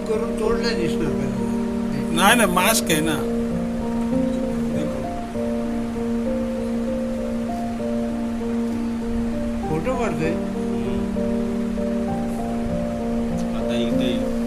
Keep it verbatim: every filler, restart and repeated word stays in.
करून तोडलं दिसणार पाहिजे. नाही ना, मास्क आहे ना. फोटो काढतोय आता इथे